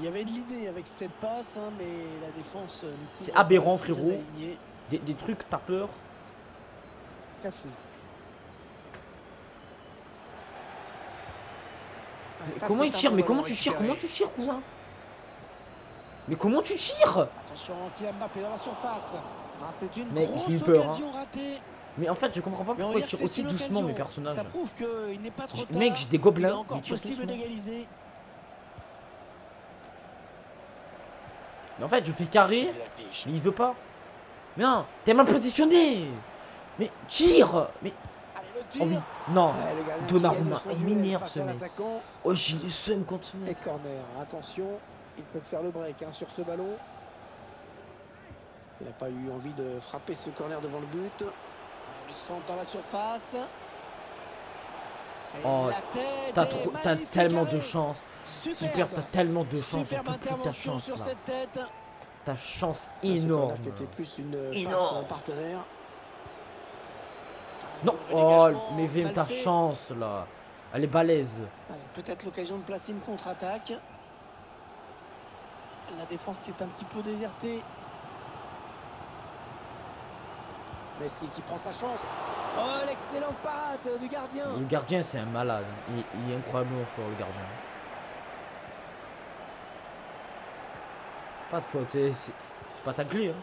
Il y avait de l'idée avec cette passe, hein, mais la défense ne C'est couvre pas, aberrant, c'est bien frérot. aligné. Des trucs, t'as peur. Cafou. Mais Ça, comment il c'est un tire? bon Mais ballon comment tu tires? Comment récupéré. tu tires, cousin? Mais comment tu tires? Attention, Kylian Mbappé dans la surface. Ah, c'est une Mec, j'ai eu grosse peur, hein. occasion ratée. Mais en fait, je comprends pas Mais on va pourquoi ils dire que tirent c'est aussi une doucement, mes occasion. personnages. Ça prouve qu'il n'est pas trop Mec, tard. j'ai des Il est gobelins, mais encore ils tirent possible doucement. d'égaliser. Mais en fait, je fais carré, mais il veut pas. Mais non, t'es mal positionné. Mais tire. Mais Allez, le oh oui, tir. non. Ouais, le gardien qui gagne Donnarumma, son il duel m'énerve face ce à mec. l'attaquant. Oh, j'ai le seum contre ce Et mec. corner. Attention, ils peuvent faire le break hein, sur ce ballon. Il n'a pas eu envie de frapper ce corner devant le but. Le centre dans la surface. Et Oh, la tête t'as magnifique tellement de arrêt. chance. Super, Superbe. t'as tellement de chance. J'en Superbe peux plus de ta intervention chance sur là. cette tête. Ta chance Ce corner énorme. qui était plus une passe à un Énorme. partenaire. Non, oh, mais Vim, ta chance là. Elle est balèze. Peut-être l'occasion de placer une contre-attaque. La défense qui est un petit peu désertée. Messi qui prend sa chance. Oh, l'excellente parade du gardien. Le gardien, c'est un malade. Il est incroyablement fort, le gardien. Pas de faute, c'est pas ta clé. Hein.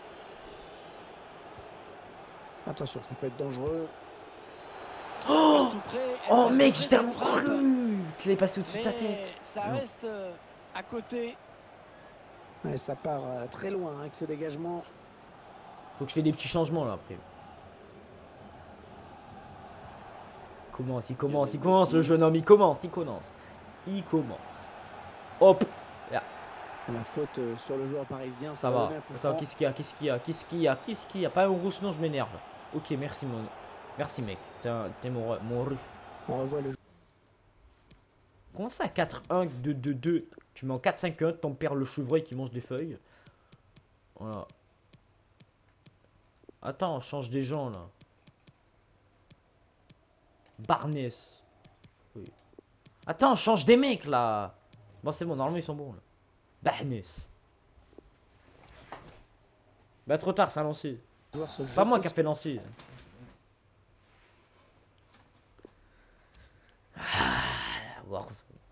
Attention, ça peut être dangereux. Oh, Tout près, oh mec, tout j'ai près, tellement cette frappe. cru qu'il est passé au-dessus de ta Mais tête. ça Non. reste à côté. Ouais, ça part très loin avec ce dégagement. Faut que je fasse des petits changements là après. Il commence le jeune homme, il commence. Il commence. Hop. Là, La faute sur le joueur parisien, ça va va. donner un coup Attends, franc. qu'est-ce qu'il y a? Pas un rouge, sinon je m'énerve. Ok, merci mon. Merci mec. T'es mon ref. On revoit le jeu. Comment ça 4-1, 2-2-2? Tu mets en 4-5-1, ton père le chevreuil qui mange des feuilles. Voilà. Attends, on change des gens là. Barnes. Oui. Attends, on change des mecs là. Bon, c'est bon, normalement ils sont bons là. Barnes. Bah, trop tard, ça a lancé. Pas moi qui a fait lancer. Ah, Warzone.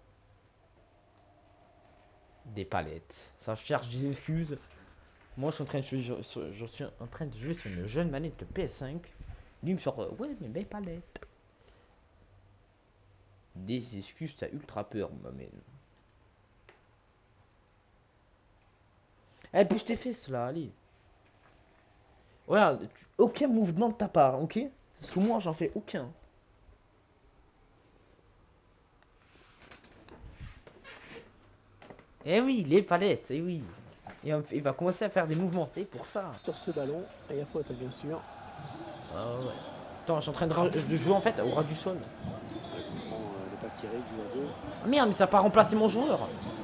Des palettes. Ça cherche des excuses. Moi, je suis en train de jouer sur une jeune manette de PS5. Lui il me sort, ouais, mais des palettes. Des excuses, t'as ultra peur, ma mère. Eh, bouge tes fesses là, allez. Voilà, aucun mouvement de ta part, ok? Parce que moi, j'en fais aucun. Eh oui, les palettes, eh oui. Et il va commencer à faire des mouvements, c'est pour ça. Sur ce ballon, et à faute bien sûr. Ah ouais. Attends, je suis en train de jouer en fait au ras du sol. Le coup franc n'est pas tiré, du à 2. Ah merde, mais ça n'a pas remplacé mon joueur.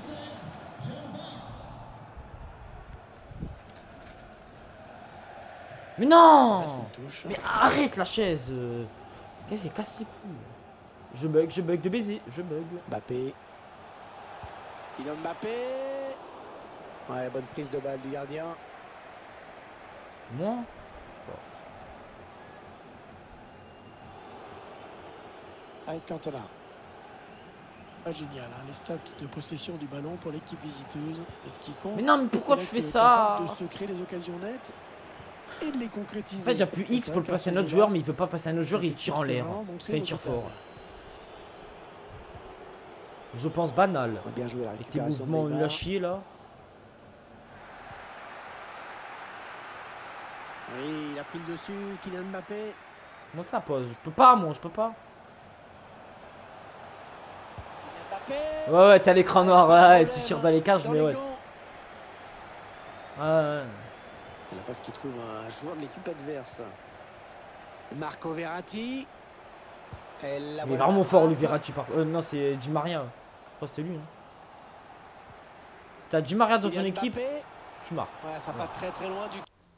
Mais non! Mais arrête la chaise. Qu'est-ce qu'il casse les couilles? Je bug de baiser, je bug. Mbappé. Kylian Mbappé. Ouais, bonne prise de balle du gardien. Moi? Avec Cantona. Pas génial, hein, les stats de possession du ballon pour l'équipe visiteuse. Et ce qui compte, Mais non, mais pourquoi tu fais ça? de se créer les occasions nettes et de les concrétiser. En fait, j'appuie X pour le passer à un autre joueur, mais il veut pas passer à un autre joueur, il tire en l'air. Enfin, il tire fort. Je pense banal. Bien joué la avec tes récupération mouvements nul à chier là. Oui, il a pris le dessus, Kylian Mbappé. Comment ça pose? Je peux pas, moi, je peux pas. Mbappé. Ouais, t'as l'écran noir, ouais, tu tires dans les cages, mais ouais. Ouais. C'est la passe qui trouve un joueur de l'équipe adverse. Marco Verratti. Il est vraiment fort, lui, Verratti. Non, c'est Di Maria. Je crois que c'était lui. Hein. Si t'as Di Maria dans ton équipe, tu marques. Ouais, ça passe très très loin du.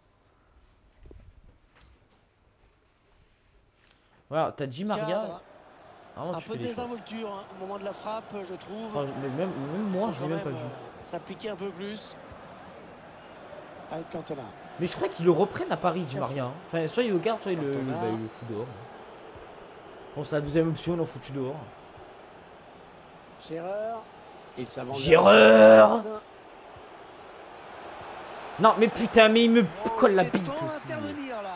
Voilà, t'as Di Maria. Un peu de désinvolture hein, au moment de la frappe, je trouve. Enfin, même moi, je l'ai même pas vu. s'appliquer un peu plus. Avec Cantona. Mais je crois qu'ils le reprennent à Paris, Di Maria. Hein. Enfin, soit il le garde, soit il Cantona. bah, il le fout dehors. Bon, c'est la deuxième option, on l'a foutu dehors. Gérard. Il s'avance. Gérard. Non, mais putain, mais il me colle la bite aussi. Intervenir là.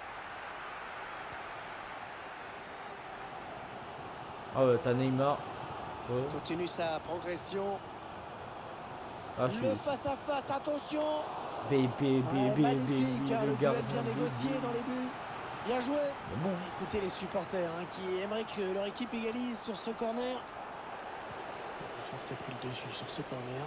Ah ouais, t'as Neymar. Ouais. Continue sa progression. Ah, je suis... Le face à face, attention. Magnifique, hein, le duel gardien bien négocié dans les buts. Bien joué. Bon. Écoutez les supporters hein, qui aimeraient que leur équipe égalise sur ce corner. La défense qui a pris le dessus sur ce corner.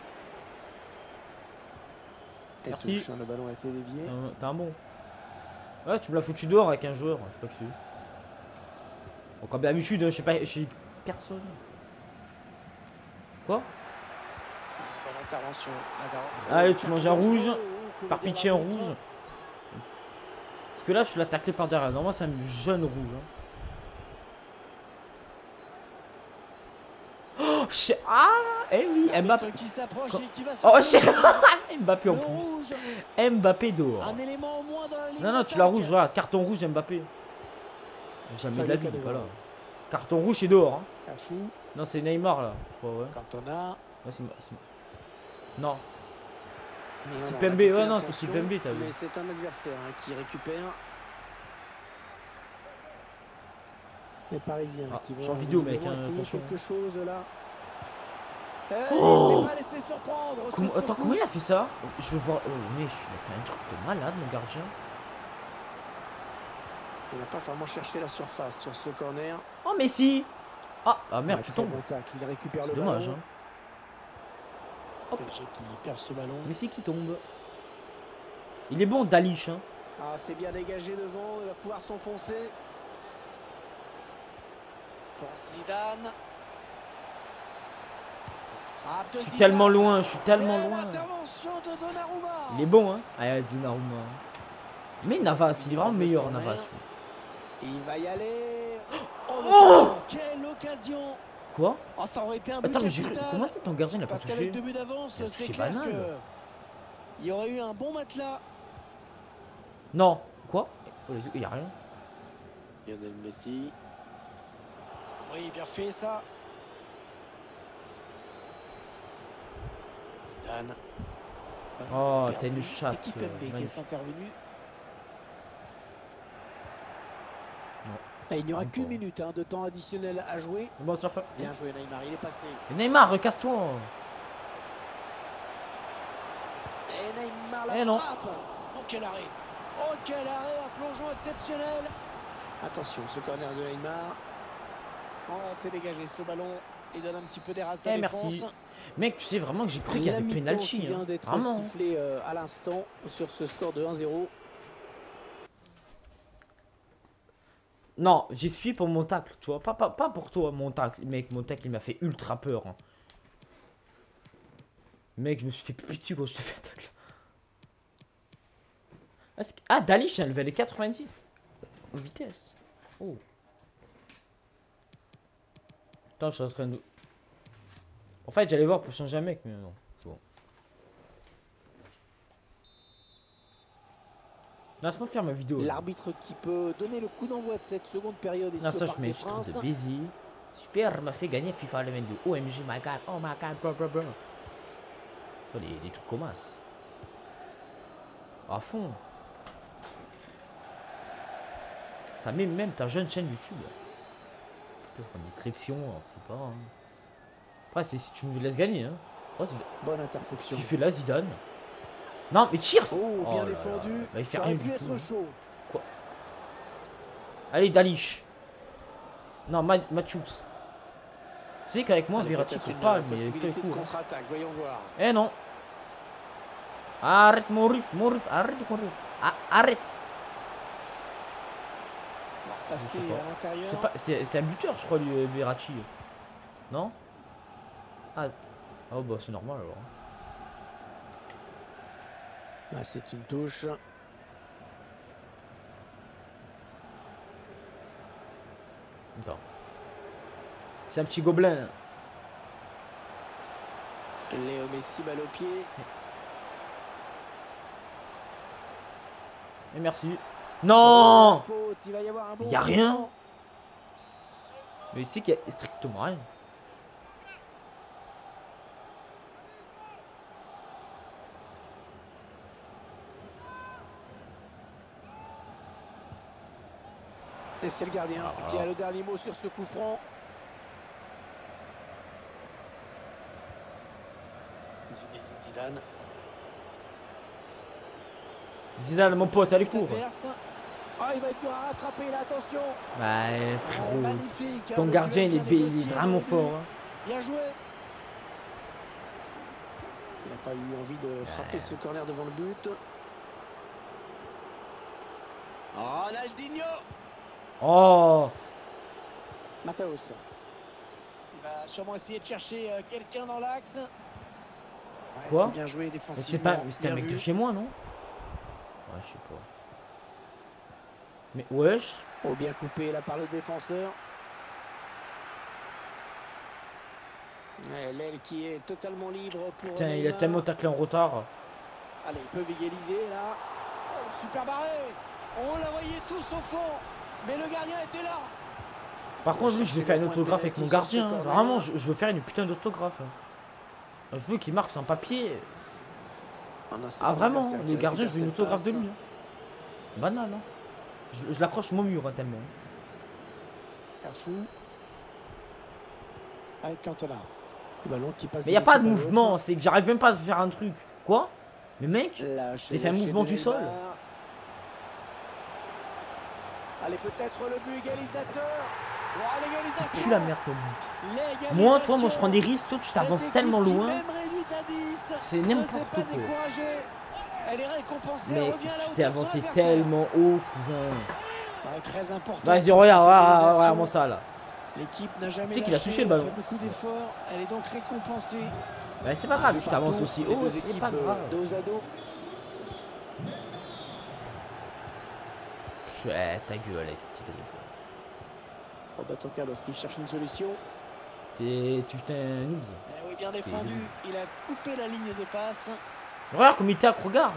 Et Merci. touche, hein, le ballon a été dévié. T'es un bon. Ouais, tu me l'as foutu dehors avec un joueur. Je sais pas que c'est. Bon, comme d'habitude, je sais pas, chez personne. Quoi? Bonne intervention. Allez, tu manges un rouge. Que Par veut dire pitié, un l'arbitre? rouge. Parce que là, je suis taclé par derrière. Normalement, c'est un jeune rouge. Hein. Oh, ah, eh oui, Mbappé. Qui s'approche et qui va Oh, se Mbappé en le plus. rouge. Mbappé dehors. Un élément au moins dans la ligne Non, tu la rouge, d'attaque. voilà. Carton rouge, Mbappé. Jamais de la vie, Cadeau. voilà. Carton rouge, et dehors. Hein. Cafu. Non, c'est Neymar là. Ouais, ouais. Cantona. Ouais, non. Non, Kipembe, on a compris ouais, non, c'est l'intention, Kipembe, t'as vu. mais c'est un adversaire hein, qui récupère. Les Parisiens qui je suis vont en vidéo, mec. visiblement essayer Attention. quelque chose là. Oh, il s'est pas laissé surprendre. attends, comment il a fait ça? Je veux voir. Oh, mais il a fait un truc de malade, mon gardien. Il n'a pas vraiment cherché la surface sur ce corner. Oh, mais si. Ah merde, tu tombes. Bon tacle, il récupère le Dommage, ballon. hein. PSG qui perd ce ballon. Mais c'est qui tombe? Il est bon, Dalish. Hein. Ah, c'est bien dégagé devant, il va pouvoir s'enfoncer. Pour Zidane. Je suis tellement loin, je suis tellement loin. L'intervention de Donnarumma. Il est bon, hein. Ah, Donnarumma. Mais Navas, il est vraiment meilleur, Navas. Et il va y aller. Oh, quelle occasion. Quoi? Oh, ça aurait été un but attends, mais capital. comment c'est ton gardien, il a pas Parce touché? qu'avec 2 buts d'avance, c'est clair banal. que il y aurait eu un bon matelas. Non. Quoi? Il n'y a rien. Lionel Messi. Oui, bien fait ça. Zidane. Oh, t'as une chatte. C'est Kipembe qui est intervenu. Et il n'y aura qu'une minute hein, de temps additionnel à jouer. Bon, ça fait. Bien joué Neymar, il est passé. Neymar, recasse-toi. Et Neymar la non. frappe. Oh quel arrêt. Oh quel arrêt, un plongeon exceptionnel. Attention, ce corner de Neymar. Oh, c'est dégagé ce ballon. Il donne un petit peu d'air à sa défense. Merci. Mec, tu sais vraiment que j'ai cru qu'il y avait penalty. Qui vient d'être sifflé à l'instant sur ce score de 1-0. Non, j'y suis pour mon tacle, tu vois. Pas pour toi, mon tacle. Mec, mon tacle, il m'a fait ultra peur. Hein. Mec, je me suis fait pitié quand je t'ai fait un tacle. Ah, Dalish, elle levé les 90. Vitesse. Oh. Attends, je suis en train de... En fait, j'allais voir pour changer un mec, mais non. Bon. Laisse-moi faire ma vidéo. L'arbitre qui peut donner le coup d'envoi de cette seconde période ici Non, au ça, je Parc mets des je trouve Princes. de busy. Super, m'a fait gagner FIFA le 22. OMG, my god, oh my god, bro. Ça, les trucs commencent. À fond. Ça met même ta jeune chaîne YouTube. Peut-être en description, faut pas. Hein. Après, c'est si tu me laisses gagner. Hein. Oh, bonne interception. Tu fais la Zidane. Non, mais tire. Oh, bien défendu. Bah, il fait ça rien aurait pu du être tout. chaud. Quoi? Allez, Dalish. Non, Mathius. Tu sais qu'avec moi, Verratti, c'est pas, mais avec toi, il court. Contre-attaque, voyons voir. Eh non. Arrête, Morif, arrête de courir. Arrête. On va repasser à l'intérieur. C'est un buteur, je crois, lui, Verratti. Non? Ah. Oh, bah, c'est normal alors. Ah, c'est une touche. Attends. C'est un petit gobelin. Léo Messi, balle au pied. Et merci. Non, faute, il va y avoir un bon y a rien. Mais tu sais qu'il y a strictement rien. Et c'est le gardien qui a le dernier mot sur ce coup franc. Zidane. Zidane, mon pote, allez cours. Ah, il va être dur à rattraper là, attention. Bah, frérot, magnifique. ton gardien, il est vraiment fort. Hein. Bien joué. Il n'a pas eu envie de frapper ce corner devant le but. Ronaldinho. Oh. Mataos. Il va sûrement essayer de chercher quelqu'un dans l'axe. Ouais, quoi? Bien joué défensivement. C'est un mec de chez moi, non? Ouais, je sais pas. Mais wesh. Oh, bien coupé là par le défenseur. L'aile qui est totalement libre pour. Putain, il a tellement taclé en retard. Allez, ils peuvent égaliser là. Oh, super barré. On la voyait tous au fond. Mais le gardien était là. Par contre, lui, je vais faire une autographe avec mon gardien. Hein. Vraiment, je veux faire une putain d'autographe. Je veux qu'il marque son papier. Ah, vraiment, les gardiens, je veux une autographe de lui. Hein. Banal, hein. Je l'accroche sur mon mur, hein, tellement. Carfou. Avec Cantona. Le ballon qui passe. Mais il n'y a pas de mouvement, c'est que j'arrive même pas à faire un truc. Quoi? Le mec, j'ai fait un mouvement du sol. Allez, peut-être le but égalisateur. Oh, l'égalisation. Tu la merde, ton but. Moi, toi, je prends des risques, toi, tu t'avances tellement loin. C'est n'importe quoi. Elle est récompensée. Mais tu t'es avancé tellement haut, cousin. Ouais, très important. Vas-y, regarde moi ça là. L'équipe n'a jamais. Tu sais qu'il a touché le ballon. Fait beaucoup d'efforts. Elle est donc récompensée. Bah, c'est pas grave, tu t'avances aussi haut, c'est pas grave. Dos à dos. Ta gueule, avec petite dribble. Roberto Carlos qui cherche une solution. Tu es un noob. Oui, bien défendu. Il a coupé la ligne de passe. Regarde comme il tape, regarde.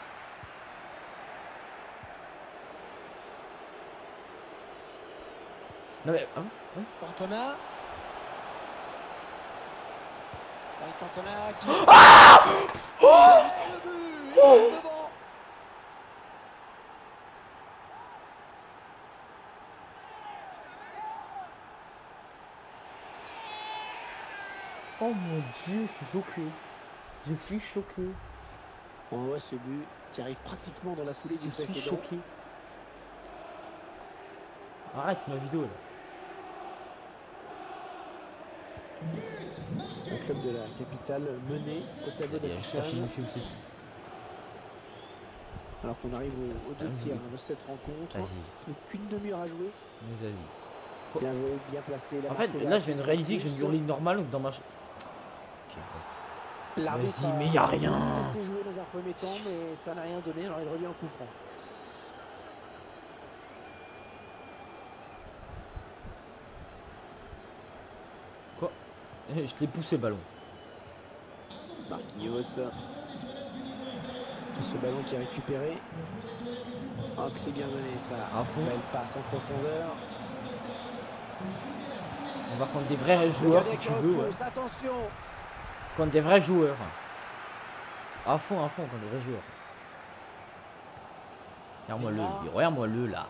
Non mais... Hein? Cantona. Ouais, Cantona qui... Ah oh le but, devant. Oh mon dieu, je suis choqué. Je suis choqué. On voit ce but qui arrive pratiquement dans la foulée du précédent. Je suis choqué. Arrête ma vidéo là. Le club de la capitale mené au tableau d'affichage. Alors qu'on arrive aux deux tiers de cette rencontre. Plus qu'une demi-heure à jouer. Bien joué, bien placé. En fait, là je viens de réaliser que j'ai une ligne normale ou dans ma... L'arbitre mais il n'y a rien. laissé jouer dans un premier temps, mais ça n'a rien donné. Alors il revient en coup franc. Quoi? Je l'ai poussé le ballon. Marquinhos. Ce ballon qui est récupéré. Oh, que c'est bien donné ça. Belle passe en profondeur. On va prendre des vrais joueurs si tu veux. Attention. Contre des vrais joueurs. À fond, contre des vrais joueurs. Regarde-moi le là.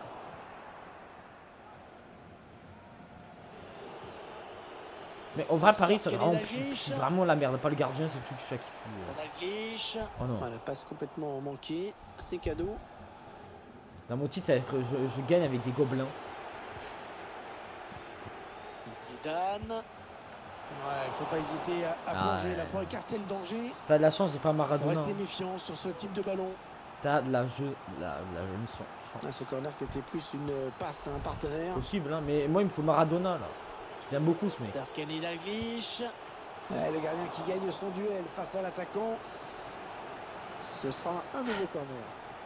Mais au vrai Paris, c'est vraiment la merde. Pas le gardien, c'est tout ça qui... Oh non. La passe complètement manquée. C'est cadeau. Dans mon titre, ça va être je gagne avec des gobelins. Zidane. Ouais, il faut pas hésiter à plonger là pour écarter le danger. T'as de la chance, j'ai pas Maradona. Faut rester méfiant sur ce type de ballon. T'as de la jeune chance. Ce corner qui était plus une passe à un partenaire. Possible, hein, mais moi il me faut Maradona là. J'aime beaucoup ce mec. Kenny Dalglish. Le gardien qui gagne son duel face à l'attaquant. Ce sera un nouveau corner.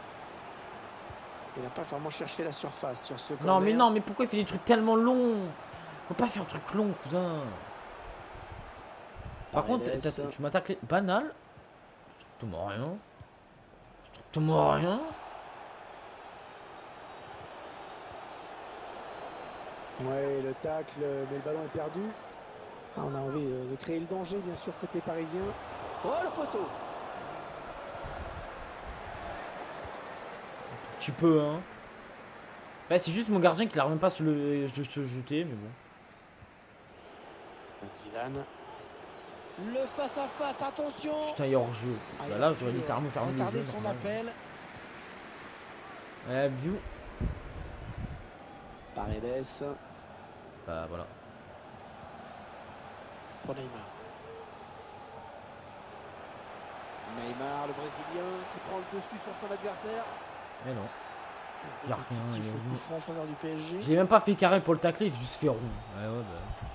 Il n'a pas vraiment cherché la surface sur ce corner. Non, mais pourquoi il fait des trucs tellement longs? Faut pas faire un truc long, cousin. Par contre, tu m'as taclé banal. Strictement rien. Strictement rien. Ouais, le tacle, mais le ballon est perdu. Ah, on a envie de créer le danger, bien sûr, côté parisien. Oh, le poteau! Tu peux, hein. Bah, c'est juste mon gardien qui l'arrive même pas se jeter, mais bon. Zidane. Le face-à-face, attention! Putain, il est hors jeu. Bah là, j'aurais littéralement fermé le jeu. Retarder son appel. Ouais, bisous. Paredes. Bah voilà. Pour Neymar. Neymar, le Brésilien, qui prend le dessus sur son adversaire. Mais non. Il y a rien. Il faut coup franc en faveur du PSG. J'ai même pas fait carré pour le tacler, j'ai juste fait rond. Ouais, ouais, bah.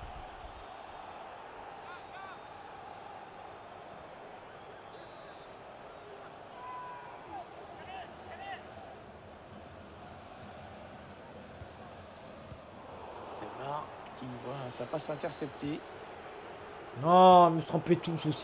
Neymar, qui voit sa passe interceptée. Non, me tromper touche aussi.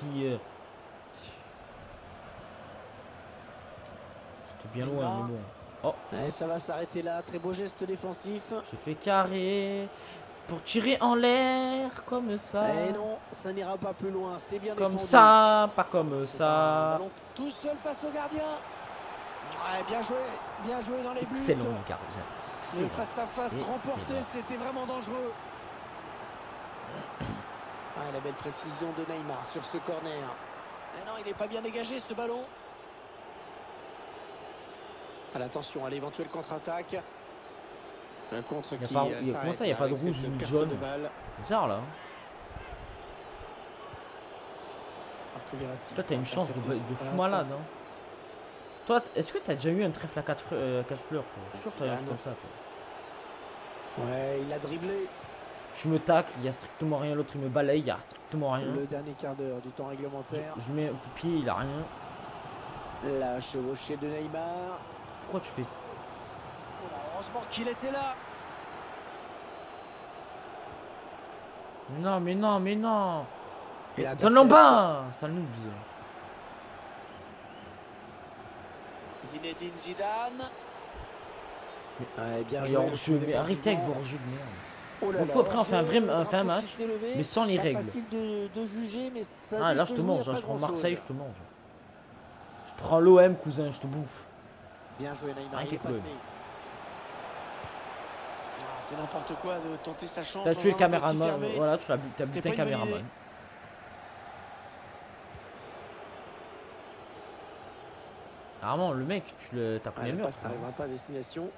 C'était bien loin, mais bon. Oh. Et ça va s'arrêter là. Très beau geste défensif. J'ai fait carré pour tirer en l'air comme ça. Et non, ça n'ira pas plus loin. C'est bien comme défendu. Ça, pas comme ça. Un ballon tout seul face au gardien. Ouais, bien joué dans les buts. Excellent gardien. Le face-à-face remporté, c'était vraiment dangereux. Ah, la belle précision de Neymar sur ce corner. Et non, il n'est pas bien dégagé ce ballon. Attention à l'éventuelle contre-attaque. Un contre qui s'arrête. Comment ça, il n'y a pas de rouge ni de jaune? Bizarre là. Toi, t'as une chance de fou malade. Hein. Toi, est-ce que t'as déjà eu un trèfle à 4 fleurs? Je suis sûr que t'as eu un truc comme ça. Toi. Ouais, il a dribblé. Je me tacle, il n'y a strictement rien. L'autre, il me balaye, il n'y a strictement rien. Le dernier quart d'heure du temps réglementaire. Je mets un coup de pied, il a rien. La chevauchée de Neymar. Pourquoi tu fais ça? Heureusement qu'il était là. Non, mais non, mais non. Donne-le en bas, ça noobs. Zinedine Zidane. Ouais, bien joué. Mais arrêtez avec vos rejeux de merde. Oh là là, après on fait un match, mais sans les règles. Facile de juger, mais ça ah là je te mange, je prends Marseille, je te mange. Je prends l'OM, cousin, je te bouffe. Bien joué Neymar, il est passé. Ah, c'est n'importe quoi de tenter sa chance. T'as tué le caméraman, voilà, tu as buté le caméraman. Normalement le mec, t'as pris les murs. Ça n'arrivera pas à destination.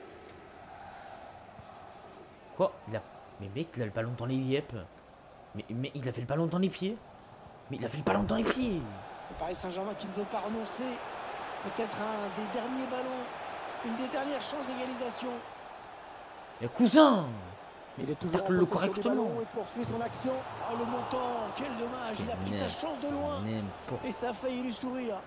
Quoi? Mais mec, il a le ballon dans les yep. Mais il a fait le ballon dans les pieds. Mais il a fait le ballon dans les pieds. Le Paris Saint-Germain qui ne veut pas renoncer. Peut-être un des derniers ballons. Une des dernières chances d'égalisation. Mais cousin! Mais il est toujours en possession du ballon et poursuit son action. Oh le montant, quel dommage. Il a pris sa chance de loin. Et ça a failli lui sourire.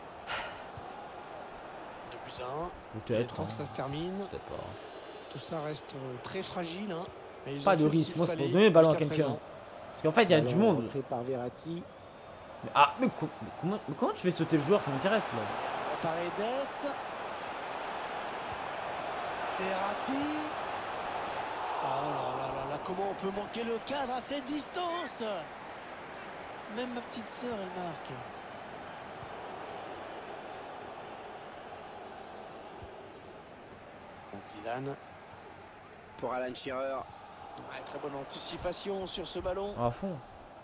2-1. Peut-être. Tant que ça se termine. Peut-être pas. Tout ça reste très fragile. Hein. Pas de risque. Moi, c'est pour donner le ballon à quelqu'un. Parce qu'en fait, il y a du monde. Par Verratti. Mais comment tu fais sauter le joueur? Ça m'intéresse là. Paredes. Verratti. Oh là là, comment on peut manquer le cadre à cette distance? Même ma petite sœur, elle marque. Zidane. Pour Alan Shearer. Ouais, très bonne anticipation sur ce ballon. À fond.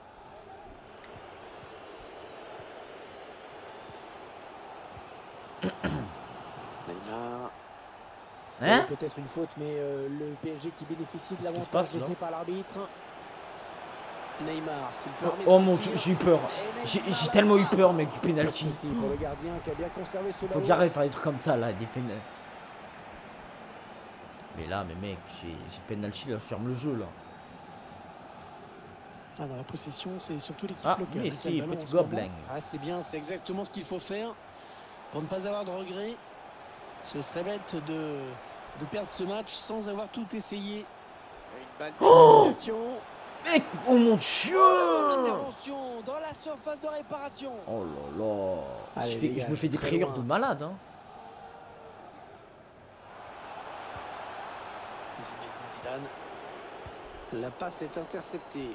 Neymar. Hein? Peut-être une faute, mais le PSG qui bénéficie de l'avantage laissé par l'arbitre. Neymar, s'il peut. Oh mon dieu, j'ai eu peur. J'ai tellement eu peur, mec, du penalty. Pour le gardien qui a bien conservé ce ballon. Faut que j'arrête de faire des trucs comme ça, là, des pénaltys. Mais là, mec, j'ai penalty, là, je ferme le jeu, là. Ah, dans la possession, c'est surtout l'équipe locale. Mais si, petit gobelin. Ah, c'est bien, c'est exactement ce qu'il faut faire pour ne pas avoir de regrets. Ce serait bête de perdre ce match sans avoir tout essayé. Une balle d'égalisation. Mec, oh mon dieu! Intervention dans la surface de réparation. Oh là là. Allez, je me fais des prières de malade. Hein. Zidane. La passe est interceptée.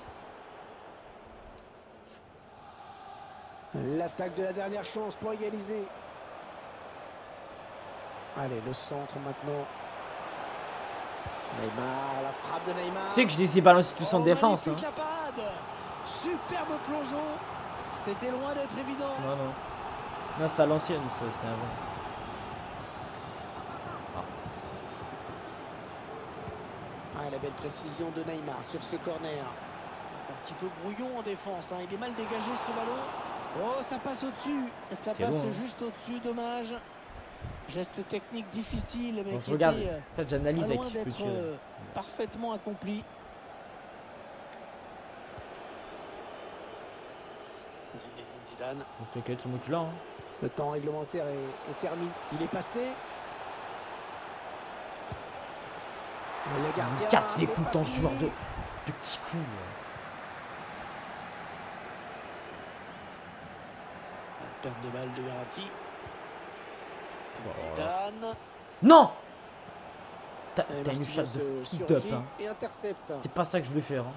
L'attaque de la dernière chance pour égaliser. Allez, le centre maintenant. Neymar, la frappe de Neymar. Tu sais que je les ai balancés tous en défense. Hein. La parade. Superbe plongeon. C'était loin d'être évident. Non, non. Non, c'est à l'ancienne, c'est avant. Ah, la belle précision de Neymar sur ce corner. C'est un petit peu brouillon en défense. Hein. Il est mal dégagé ce ballon. Oh, ça passe au-dessus. Ça passe juste au-dessus, dommage. Geste technique difficile, mais bon, qui regarde. était En fait, j'analyse loin d'être parfaitement accompli. Zidane. T'inquiète, c'est moi qui l'a. Hein. Le temps réglementaire est terminé. Il est passé. Le gardien, il casse les coups dans ce genre de petits coups. La perte de balle de Verratti. Zidane. Non! T'as une chasse de top. Hein. Et intercepte. C'est pas ça que je voulais faire. Hein.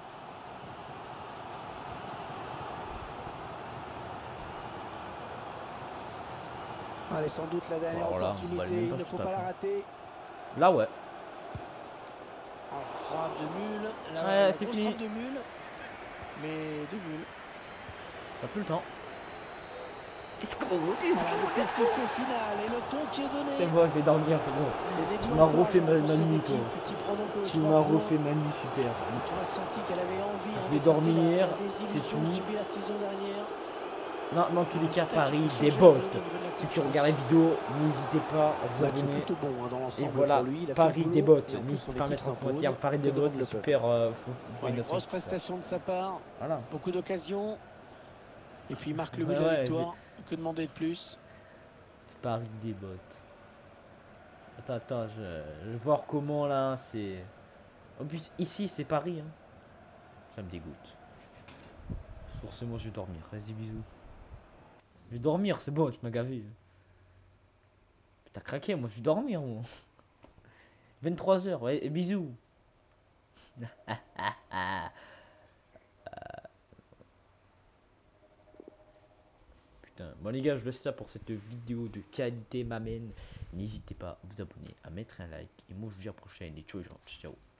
Allez, sans doute la dernière opportunité. Il ne faut pas la rater. Là, ouais. Oh, la frappe de Mule. Ouais, c'est fini. Frappe de Mule. Mais de Mule. T'as plus le temps. Le sifflet final et le ton qui est donné. C'est bon, je vais dormir, c'est bon. Tu m'as refait ma nuit, toi. Tu m'as refait ma nuit, super. On a senti qu'elle avait envie. Je vais dormir, c'est tout. La saison dernière. Non, mais en tous les cas, Paris débote. Si tu regardes la vidéo, n'hésitez pas à vous abonner. Et voilà, Paris débote. N'hésitez pas à mettre en commentaire. Paris débote, c'est super. Une grosse prestation de sa part. Voilà. Beaucoup d'occasions. Et puis il marque le but de la victoire. Que demander de plus? C'est Paris débote. Attends, je vais voir comment là, c'est... En plus, ici, c'est Paris. Hein. Ça me dégoûte. Forcément, je vais dormir. Vas-y, bisous. Je vais dormir, c'est bon, tu m'as gavé. T'as craqué, moi, je vais dormir, moi. 23 h, ouais, et bisous. Bon les gars, je laisse ça pour cette vidéo de qualité m'amène. N'hésitez pas à vous abonner, à mettre un like. Et moi je vous dis à la prochaine et ciao.